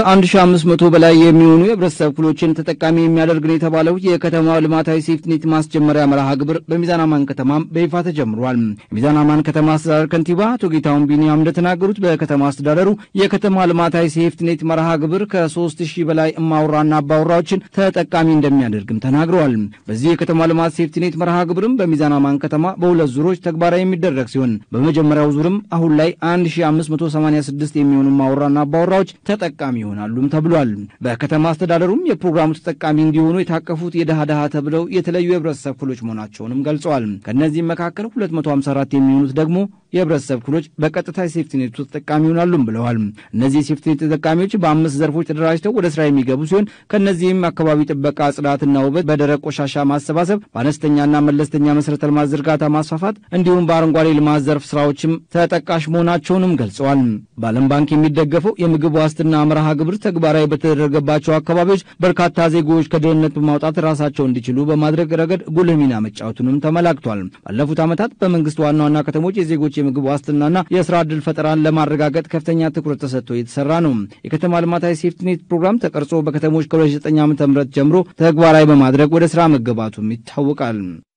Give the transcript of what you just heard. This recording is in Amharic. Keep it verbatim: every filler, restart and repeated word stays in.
ከ1500 በላይ የሚሆኑ የህብረተሰብ ክፍሎችን ተጠቃሚ የሚያደርግ ነው የተባለው የከተማው ልማታዊ ሴፍቲኔት ማስጀመሪያ መርሃ ግብር በሚዛን አማን ከተማም በይፋ ተጀምሯል። የሚዛን አማን ከተማ አስተዳደር ከንቲባ አቶ ጌታሁን ቢኒያም እንደተናገሩት በከተማ አስተዳደሩ የከተማ ልማታዊ ሴፍቲኔት መርሃ ግብር ከ3000 በላይ እማውራና አባውራዎችን ተጠቃሚ እንደሚያደርግም ተናግረዋል። በዚህ የከተማ ልማት ሴፍቲኔት መርሃ ግብርም በሚዛን አማን ከተማ በሁለት ዙሮች ተግባራዊ የሚደረግ ሲሆን በመጀመሪያው ዙርም አሁን ላይ አንድ ሺህ አምስት መቶ ሰማንያ ስድስት የሚሆኑ እማውራና አባውራዎች ተጠቃሚ ይሆናሉም ተብሏል። በከተማ አስተዳደሩም የፕሮግራሙ ተጠቃሚ እንዲሆኑ የታቀፉት የደሃ ደሃ ተብለው የተለዩ የህብረተሰብ ክፍሎች መሆናቸውንም ገልጸዋል። ከነዚህ መካከል ሁለት መቶ ሃምሳ አራት የሚሆኑት ደግሞ የህብረተሰብ ክፍሎች በቀጥታ ሴፍቲኔቱ ተጠቃሚ ይሆናሉም ብለዋል። እነዚህ ሴፍቲኔት ተጠቃሚዎች በአምስት ዘርፎች ተደራጅተው ወደ ስራ የሚገቡ ሲሆን ከነዚህም አካባቢ ጥበቃ፣ ጽዳትና ውበት፣ በደረቅ ቆሻሻ ማሰባሰብ፣ በአነስተኛና መለስተኛ መሰረተ ልማት ዝርጋታ ማስፋፋት እንዲሁም በአረንጓዴ ልማት ዘርፍ ስራዎችም ተጠቃሽ መሆናቸውንም ገልጸዋል። በዓለም ባንክ የሚደገፈው የምግብ ዋስትና መርሃ ግብር ተግባራዊ በተደረገባቸው አካባቢዎች በርካታ ዜጎች ከድህነት በማውጣት ራሳቸውን እንዲችሉ በማድረግ ረገድ ጉልህ ሚና መጫወቱንም ተመላክቷል። ባለፉት ዓመታት በመንግስት ዋና ዋና ከተሞች የዜጎች የምግብ ዋስትናና የሥራ ዕድል ፈጠራን ለማረጋገጥ ከፍተኛ ትኩረት ተሰጥቶ የተሰራ ነው። የከተማ ልማታዊ ሴፍቲኔት ፕሮግራም ተቀርጾ በከተሞች ከ2009 ዓ.ም ጀምሮ ተግባራዊ በማድረግ ወደ ሥራ መገባቱም ይታወቃል።